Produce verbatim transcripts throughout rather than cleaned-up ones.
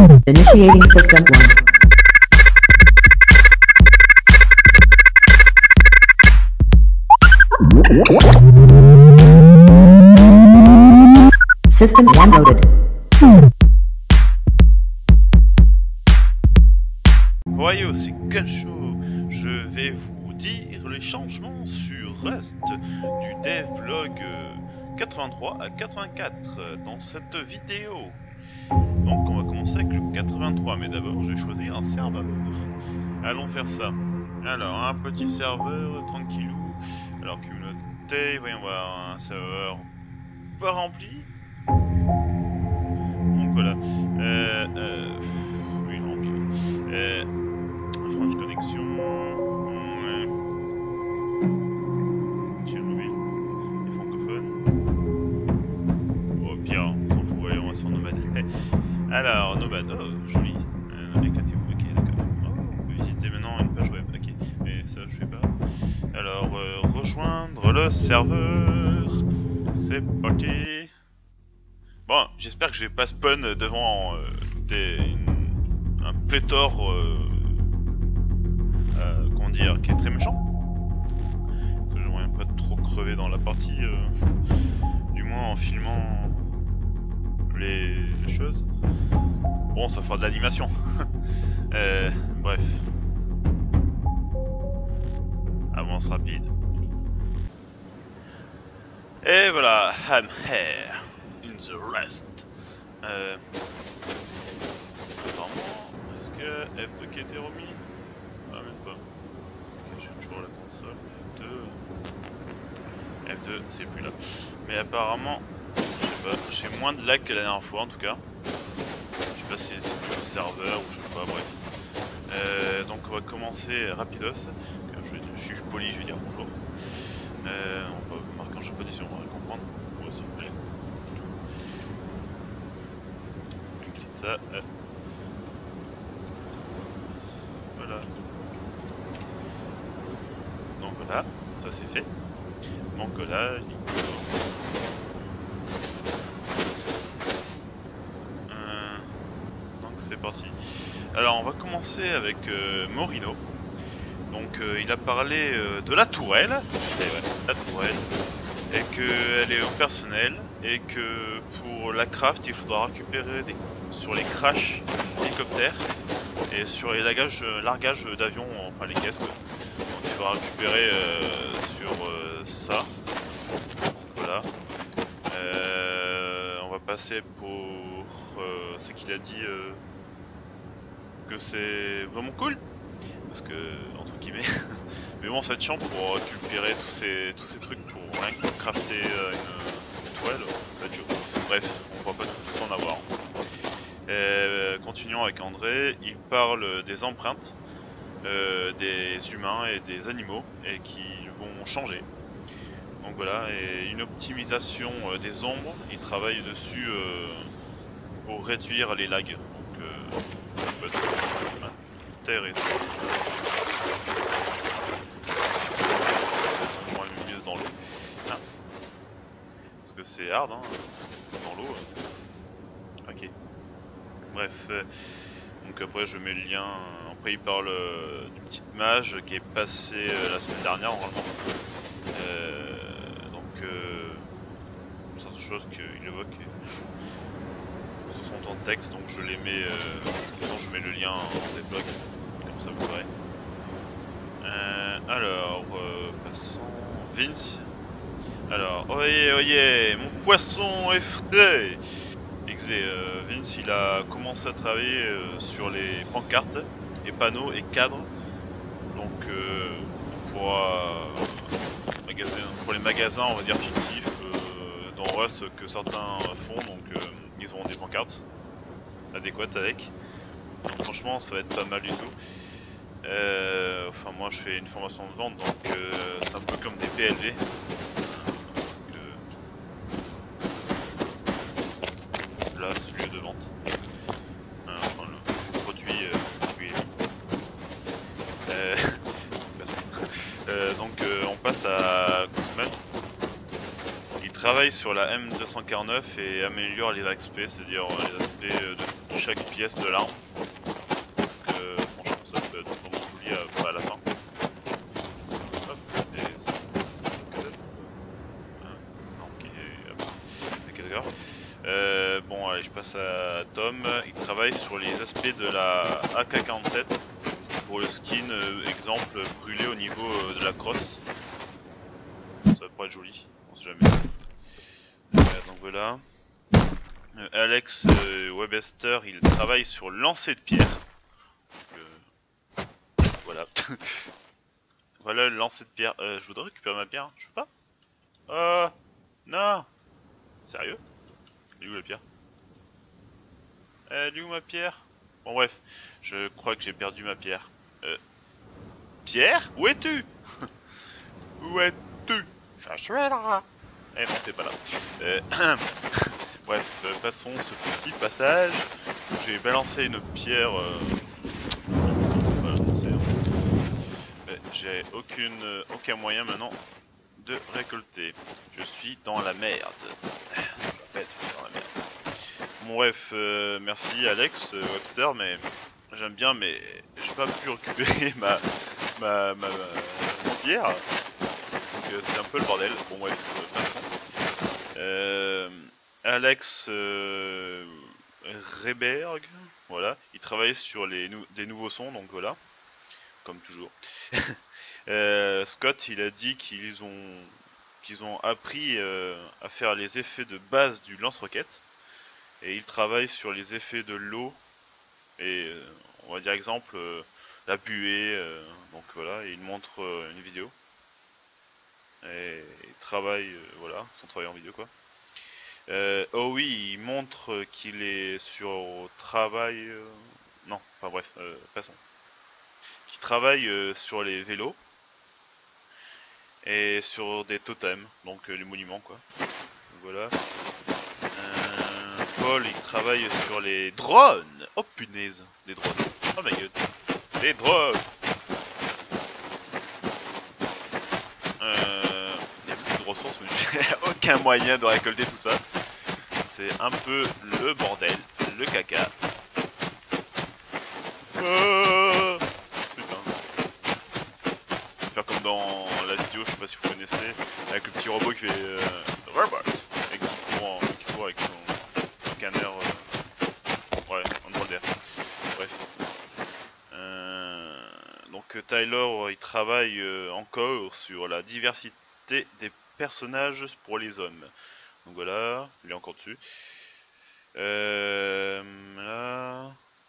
Initiating system one. System one loaded. Voyez, c'est Gunshow. Je vais vous dire les changements sur Rust du devlog quatre-vingt-trois à quatre-vingt-quatre dans cette vidéo. Donc on va commencer avec le quatre-vingt-trois, mais d'abord je vais choisir un serveur. Allons faire ça. Alors un petit serveur tranquillou. Alors communauté, voyons voir, un serveur pas rempli. Donc voilà. Euh, euh, oui, rempli. Euh, French connexion. Ouais. Chernobyl. Les francophones. Au pire, on s'en fout, allez, on va sur Nomad. Alors, Nomad, oh, joli. Euh, éclatez-vous, ok, d'accord. Oh, on peut visiter maintenant une page web, ok. Mais ça, je fais pas. Alors, euh, rejoindre le serveur. C'est parti. Bon, j'espère que je vais pas spawn devant euh, des, une, un pléthore, euh, euh, comment dire, qui est très méchant. Parce que j'aimerais pas trop crever dans la partie, euh, du moins en filmant les, les choses. Bon, ça fera de l'animation. euh, bref. Avance rapide. Et voilà, I'm here. In the rest. Euh... Apparemment, est-ce que F deux qui a été remis? Ah, même pas. Ok, j'ai toujours la console, F deux... F deux, c'est plus là. Mais apparemment, je sais pas, j'ai moins de lag que la dernière fois en tout cas. Je sais pas si c'est le serveur ou je sais pas, bref. Euh, donc on va commencer rapidos. Je, je suis poli, je vais dire bonjour. Euh, on va marquer en japonais si on va comprendre. Moi aussi, allez. Ça, euh. Voilà. Donc voilà, ça c'est fait. Donc là, euh, donc c'est parti. Alors on va commencer avec euh, Morino. Donc euh, il a parlé euh, de la tourelle, et ouais, la tourelle, et qu'elle est au personnel, et que pour la craft il faudra récupérer des, sur les crashs d'hélicoptères et sur les largages, largages d'avions, enfin les caisses quoi. Donc il faudra récupérer euh, sur euh, ça. Donc voilà. Euh, on va passer pour euh, ce qu'il a dit euh, que c'est vraiment cool. Parce que, entre guillemets, mais bon, ça te chiant pour récupérer tous ces, tous ces trucs pour rien que crafter euh, une, une toile, ça te chaud. Bref, on va pas tout en avoir. Et, continuons avec André, il parle des empreintes euh, des humains et des animaux et qui vont changer. Donc voilà, et une optimisation euh, des ombres, il travaille dessus euh, pour réduire les lags. Donc, euh, ça peut être intéressant. Dans l'eau. Ah. Parce que c'est hard hein, dans l'eau. Ok. Bref. Euh, donc après je mets le lien. Après il parle euh, d'une petite mage qui est passée euh, la semaine dernière normalement. Euh, donc euh, certaines choses qu'il évoque. Ce sont en texte donc je les mets. Euh, sinon je mets le lien en débloc. Comme ça vous verrez. Euh, alors euh, passons. Vince. Alors, oyez, oyez, mon poisson est frais. Exé, euh, Vince, il a commencé à travailler euh, sur les pancartes, et panneaux et cadres. Donc, euh, on pourra magasin, pour les magasins, on va dire fictifs euh, dans Rust que certains font. Donc, euh, ils auront des pancartes adéquates avec. Donc, franchement, ça va être pas mal du tout. Euh, enfin moi je fais une formation de vente donc euh, c'est un peu comme des P L V. Donc, euh, place, lieu de vente. Euh, enfin le produit euh, oui. euh, euh, donc euh, on passe à Guzman. Il travaille sur la M deux cent quarante-neuf et améliore les A X P, c'est-à-dire les aspects de chaque pièce de l'arme. Donc euh, franchement ça peut être vraiment joli à, à la fin. Hop, et ça. Non, ok, hop. Ok, d'accord. Euh, bon, allez, je passe à Tom. Il travaille sur les aspects de la A K quarante-sept pour le skin, euh, exemple, brûlé au niveau euh, de la crosse. Ça pourrait être joli, on sait jamais. Euh, donc voilà. Euh, Alex euh, Webster, il travaille sur lancer de pierre. Donc, euh, voilà. Voilà le lancer de pierre. Euh, je voudrais récupérer ma pierre. Je peux pas. Oh non. Sérieux? Elle est où la pierre? Elle est où ma pierre? Bon bref, je crois que j'ai perdu ma pierre. Euh... Pierre? Où es-tu? Où es-tu? Je suis là. Eh non, t'es pas là. Euh... Bref, euh, passons ce petit passage. J'ai balancé une pierre. Euh... Voilà, euh, j'ai aucune, euh, aucun moyen maintenant de récolter. Je suis dans la merde. Je répète, je suis dans la merde. Bon bref, euh, merci Alex euh, Webster, mais j'aime bien, mais j'ai pas pu récupérer ma ma ma, ma, ma pierre. Donc euh, c'est un peu le bordel. Bon bref, euh, passons. Euh, Alex euh, Reberg, voilà, il travaille sur les nou des nouveaux sons, donc voilà, comme toujours. euh, Scott, il a dit qu'ils ont qu'ils ont appris euh, à faire les effets de base du lance-roquette. Et il travaille sur les effets de l'eau et euh, on va dire exemple euh, la buée, euh, donc voilà, et il montre euh, une vidéo et il travaille, euh, voilà, son travail en vidéo quoi. Euh, oh oui, il montre qu'il est sur travail, euh, non, enfin bref, euh, passons. Qu'il travaille euh, sur les vélos et sur des totems, donc euh, les monuments quoi. Donc, voilà. Paul, il travaille sur les drones. Oh punaise, les drones. Oh my god. Les drones. Euh, il y a beaucoup de ressources, mais j'ai aucun moyen de récolter tout ça. C'est un peu le bordel, le caca. Oh putain. Faire comme dans la vidéo, je sais pas si vous connaissez, avec le petit robot qui fait euh, robot et qui court, en, qui court avec son scanner. Euh, ouais, en drôle d'air. Bref. Euh, donc Tyler, il travaille euh, encore sur la diversité des personnages pour les hommes. Donc voilà, il est encore dessus. Euh, là.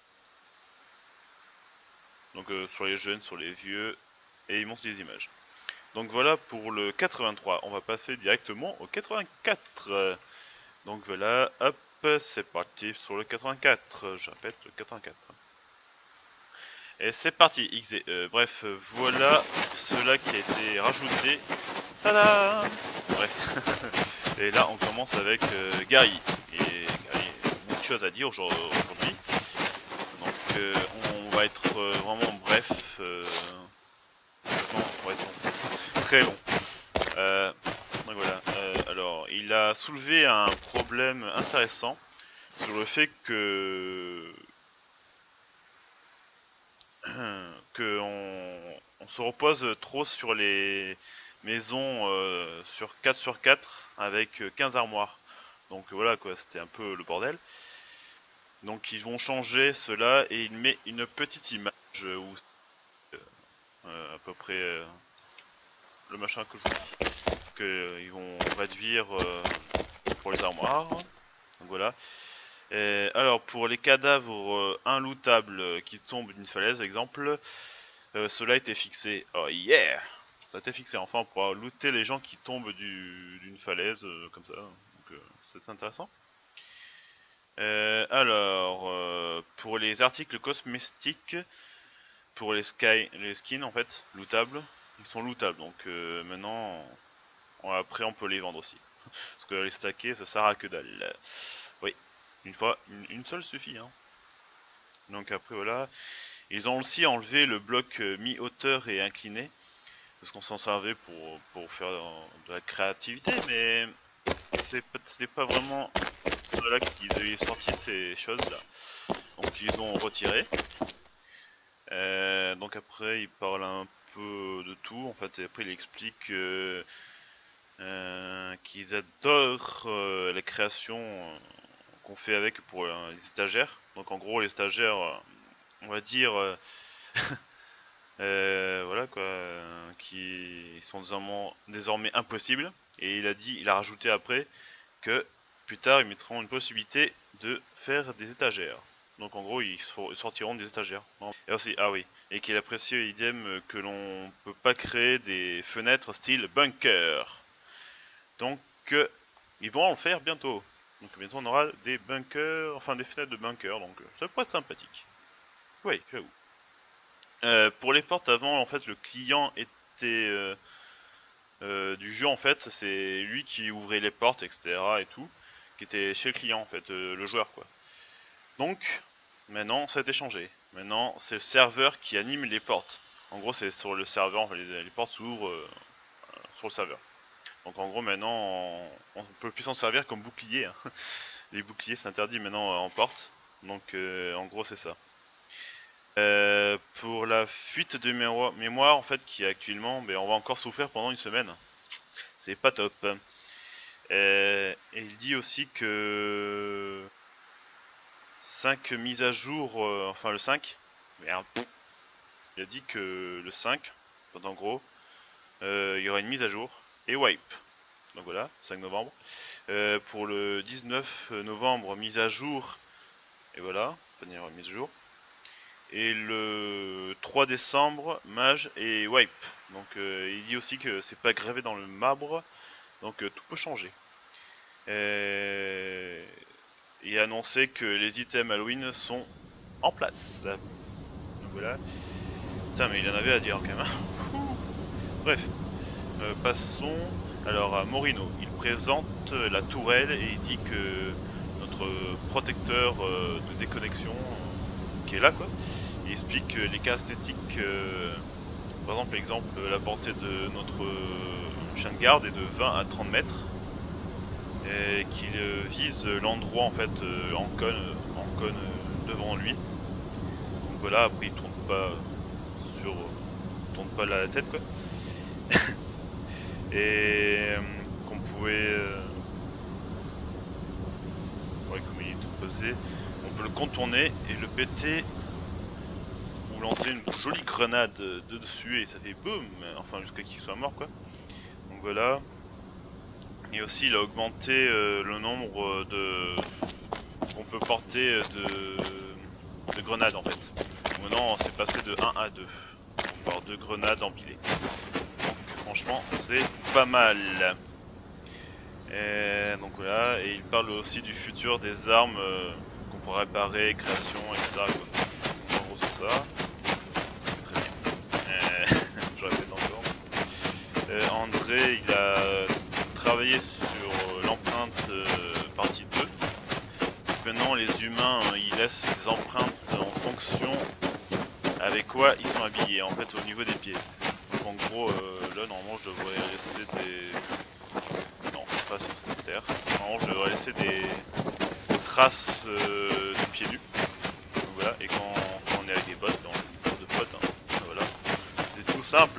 Donc euh, sur les jeunes, sur les vieux, et il montre des images. Donc voilà pour le quatre-vingt-trois. On va passer directement au quatre-vingt-quatre. Donc voilà, hop, c'est parti sur le quatre-vingt-quatre. Je répète, le quatre-vingt-quatre. Et c'est parti, X D. Euh, bref, voilà cela qui a été rajouté. Tada! Bref. Et là, on commence avec euh, Gary. Et Gary a beaucoup de choses à dire aujourd'hui. Donc, euh, on va être euh, vraiment bref. Euh... Non, on va être long. Très long. Euh, donc voilà. Euh, alors, il a soulevé un problème intéressant sur le fait que que on, on se repose trop sur les maisons euh, sur quatre sur quatre avec quinze armoires. Donc voilà quoi, c'était un peu le bordel. Donc ils vont changer cela et il met une petite image où euh, à peu près euh, le machin que je vous dis. Que euh, ils vont réduire euh, pour les armoires. Donc voilà. Et alors pour les cadavres euh, inlootables euh, qui tombent d'une falaise, exemple, euh, cela a été fixé. Oh yeah, ça a été fixé. Enfin, on pourra looter les gens qui tombent d'une du, falaise euh, comme ça. Donc euh, c'est intéressant. Euh, alors euh, pour les articles cosmétiques, pour les sky, les skins en fait, lootables, ils sont lootables. Donc euh, maintenant, on, après on peut les vendre aussi. Parce que les stacker, ça sert à que dalle. Oui. Une fois, une, une seule suffit. Hein. Donc après voilà, ils ont aussi enlevé le bloc euh, mi-hauteur et incliné, parce qu'on s'en servait pour, pour faire de la créativité, mais c'était pas vraiment cela qu'ils avaient sorti ces choses là. donc ils ont retiré. Euh, donc après il parle un peu de tout en fait, et après il explique euh, euh, qu'ils adorent euh, la création euh, qu'on fait avec pour euh, les stagiaires. Donc en gros les stagiaires, euh, on va dire, euh, euh, voilà quoi, euh, qui sont désormais, désormais impossibles. Et il a dit, il a rajouté après que plus tard ils mettront une possibilité de faire des étagères. Donc en gros ils sortiront des étagères. Et aussi, ah oui, et qu'il apprécie idem que l'on peut pas créer des fenêtres style bunker. Donc euh, ils vont en le faire bientôt. Donc bientôt on aura des bunkers, enfin des fenêtres de bunker, donc ça pourrait être sympathique. Oui, j'avoue. Euh, pour les portes avant, en fait le client était euh, euh, du jeu en fait, c'est lui qui ouvrait les portes, et cetera et tout, qui était chez le client en fait, euh, le joueur quoi. Donc maintenant ça a été changé. Maintenant c'est le serveur qui anime les portes. En gros c'est sur le serveur, enfin, les, les portes s'ouvrent euh, sur le serveur. Donc en gros maintenant on, on peut plus s'en servir comme bouclier. Hein. Les boucliers c'est interdit maintenant euh, en porte. Donc euh, en gros c'est ça. Euh, pour la fuite de mémoire, mémoire en fait qui est actuellement, ben, on va encore souffrir pendant une semaine. C'est pas top. Euh, et il dit aussi que cinq mises à jour, euh, enfin le cinq, merde, il a dit que le cinq, en gros, euh, il y aura une mise à jour et wipe. Donc voilà, cinq novembre. Euh, pour le dix-neuf novembre, mise à jour, et voilà, dernière mise à jour. Et le trois décembre, mage et wipe. Donc euh, il dit aussi que c'est pas gravé dans le marbre, donc euh, tout peut changer. Et il a annoncé que les items Halloween sont en place. Donc voilà. Putain mais il en avait à dire quand même. Bref, euh, passons alors à Morino. Il présente la tourelle et il dit que notre protecteur euh, de déconnexion euh, qui est là quoi. Il explique les cas esthétiques, euh, par exemple, exemple la portée de notre euh, chien de garde est de vingt à trente mètres et qu'il euh, vise l'endroit en fait euh, en cône, en cône euh, devant lui. Donc voilà, après il tourne pas sur, il tourne pas la tête quoi. Et euh, qu'on pouvait, euh, ouais, comme il est posé, on peut le contourner et le péter. Ou lancer une jolie grenade de dessus et ça fait boum, enfin jusqu'à qu'il soit mort quoi. Donc voilà. Et aussi il a augmenté euh, le nombre de qu'on peut porter de, de grenades en fait. Donc maintenant c'est passé de un à deux. On peut avoir deux grenades empilées. Donc franchement c'est pas mal. Et donc voilà, et il parle aussi du futur des armes euh, qu'on pourrait réparer, création, et cetera quoi. En gros c'est ça. Je répète encore. Euh, André, il a travaillé sur l'empreinte euh, partie deux. Maintenant, les humains, hein, ils laissent des empreintes en fonction avec quoi ils sont habillés, en fait, au niveau des pieds. Donc, en gros, euh, là, normalement, je devrais laisser des... Non, pas sur cette terre. Normalement, je devrais laisser des, des traces euh, de pieds nus. Donc, voilà, et quand, quand on est avec des bottes, on laisse des traces de bottes. Hein. Simple.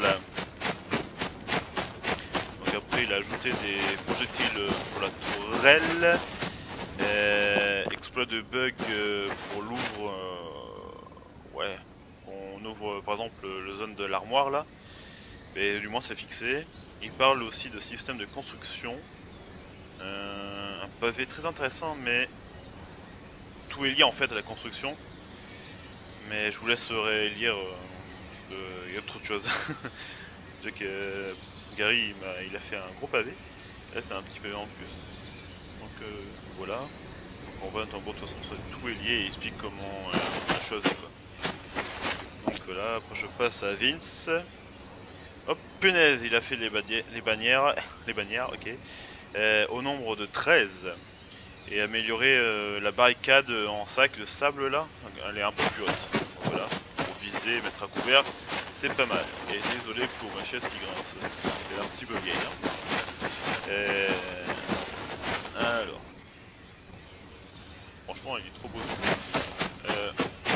Donc après il a ajouté des projectiles pour la tourelle, euh, exploit de bug pour l'ouvre, euh, ouais, on ouvre par exemple le zone de l'armoire là, mais du moins c'est fixé. Il parle aussi de système de construction, euh, un pavé très intéressant, mais tout est lié en fait à la construction, mais je vous laisserai lire. Euh, Il y a trop de choses. Je sais que euh, Gary il a, il a fait un gros pavé. Là c'est un petit pavé en plus. Donc euh, voilà. Donc on voit en gros de toute façon tout est lié et il explique comment euh, la chose est quoi. Donc voilà, après je passe à Vince. Hop punaise, il a fait les, les bannières. Les bannières, ok. Euh, au nombre de treize. Et améliorer euh, la barricade en sac de sable là. Elle est un peu plus haute. Donc, voilà. Viser, mettre à couvert, c'est pas mal. Et désolé pour ma chaise qui grince, elle est un petit peu vieille. Hein. Et... Alors, franchement, il est trop beau. Euh,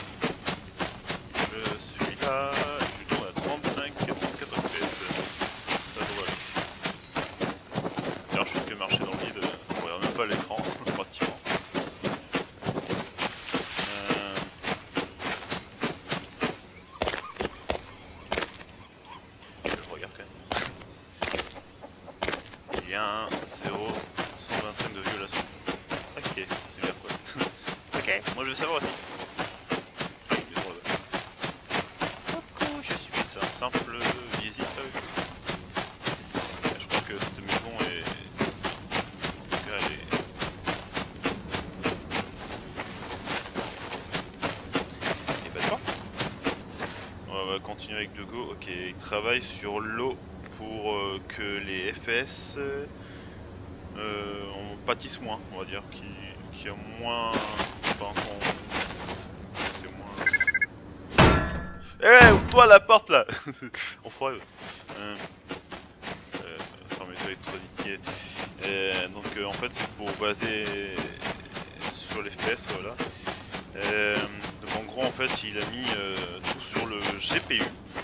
je suis là, je tourne à trente-cinq à trente-quatre F P S. Ça devrait aller. D'ailleurs, je fais que marcher dans le vide, on regarde même pas l'écran, pratiquement. Euh... Je regarde quand même. Il y a un zéro cent vingt-cinq de violation. Ok, c'est bien quoi. Ok, moi je vais savoir aussi. Coucou, je suis un simple visiteur. Je crois que cette maison est... En tout cas, elle est... Et bah toi. On va continuer avec le go. Ok, il travaille sur l'eau pour euh, que les F P S euh, on pâtisse moins, on va dire, qui qui a moins... Enfin, qu'on... C'est moins... Eh, hey, ouvre-toi la porte là. Enfoiré. Euh... Euh... Fermez les électroniques. Euh, donc euh, en fait c'est pour baser sur les F P S, voilà. Euh, donc en gros en fait il a mis euh, tout sur le G P U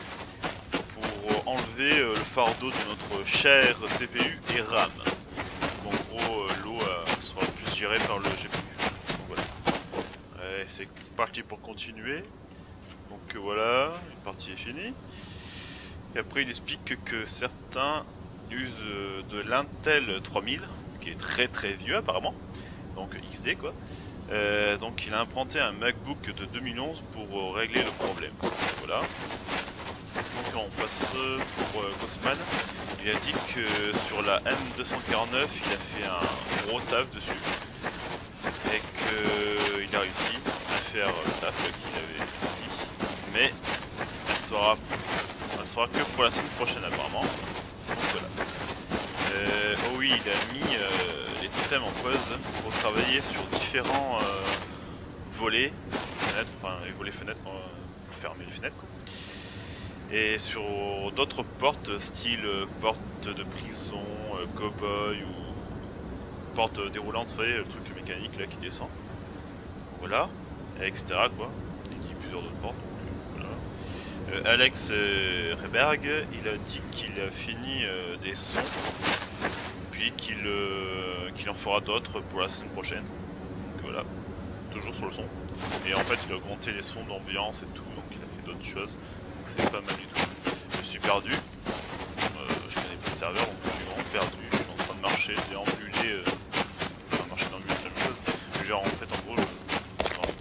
pour enlever euh, le fardeau de notre cher C P U et RAM. Donc en gros euh, l'eau euh, sera plus gérée par le G P U. Donc voilà. Euh, c'est parti pour continuer. Donc euh, voilà, une partie est finie. Et après il explique que certains usent euh, de l'Intel trois mille, qui est très très vieux apparemment, donc X D quoi. Euh, donc il a implanté un MacBook de deux mille onze pour euh, régler le problème. Voilà. Donc on passe pour euh, Cosman. Il a dit que sur la M deux cent quarante-neuf il a fait un gros taf dessus et qu'il a réussi à faire le taf qu'il avait dit, mais elle sera, elle sera que pour la semaine prochaine apparemment. Donc voilà. Euh, oh oui, il a mis euh, les totems en pause pour travailler sur différents euh, volets, fenêtres, enfin les volets fenêtres euh, pour fermer les fenêtres quoi. Et sur d'autres portes, style euh, porte de prison, euh, cowboy ou porte déroulante, vous savez, le truc mécanique là qui descend. Voilà, et cetera quoi. Il dit plusieurs autres portes. Donc, voilà. Euh, Alex euh, Reberg, il a dit qu'il a fini euh, des sons, puis qu'il euh, qu'il en fera d'autres pour la semaine prochaine. Donc voilà, toujours sur le son. Et en fait il a augmenté les sons d'ambiance et tout, donc il a fait d'autres choses. Donc c'est pas mal du tout. Je suis perdu, euh, je connais pas le serveur, donc je suis vraiment perdu. Je suis en train de marcher, déambuler, euh, enfin marcher dans le but, c'est la même chose. Genre en fait en gros, je... non,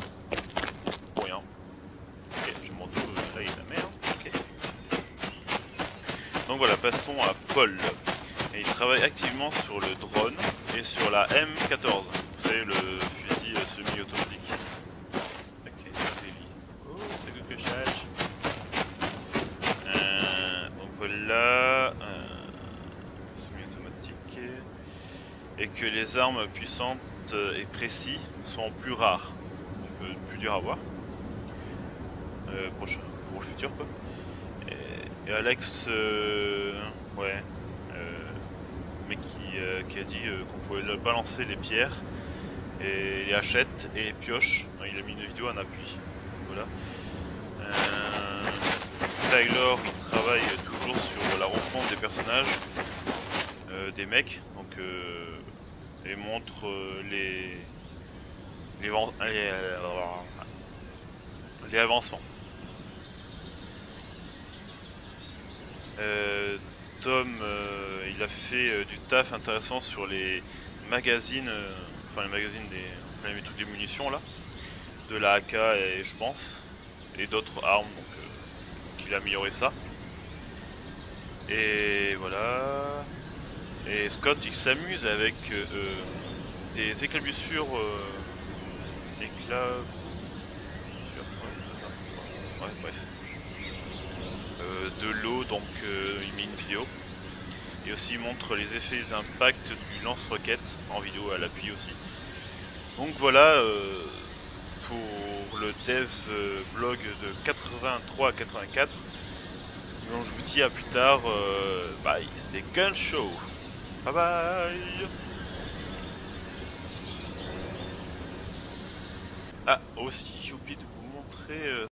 pour rien. Ok, je m'en doute, là il y a la mer. Ok. Donc voilà, passons à Paul. Et il travaille activement sur le drone et sur la M quatorze. Vous savez, le fusil semi-automatique. Ok, c'est lui. Oh, c'est quelque chose. Euh, donc voilà. Euh, semi-automatique. Et que les armes puissantes et précises sont plus rares. Donc euh, plus dur à voir. Euh, prochain, pour le futur quoi. Et, et Alex, euh, ouais. Euh, mais qui, euh, qui a dit euh, qu'on pouvait balancer les pierres et les hachettes et les pioches. Il a mis une vidéo en appui. Voilà. Euh, Taylor il travaille toujours sur la refonte des personnages euh, des mecs, donc euh, et montre euh, les les, les, euh, les avancements. Euh, Tom, euh, il a fait euh, du taf intéressant sur les magazines, euh, enfin les magazines des, enfin, les trucs des munitions là, de la A K et je pense, et d'autres armes, donc euh, il a amélioré ça. Et voilà. Et Scott, il s'amuse avec euh, des éclaboussures, euh, éclats, ouais, bref, euh, de l'eau, donc euh, il met une vidéo. Et aussi il montre les effets d'impact du lance-roquette en vidéo à l'appui aussi. Donc voilà euh, pour le dev euh, blog de quatre-vingt-trois à quatre-vingt-quatre. Donc je vous dis à plus tard, euh, bye, c'était Gun Show. Bye bye. Ah, aussi, j'ai oublié de vous montrer... euh,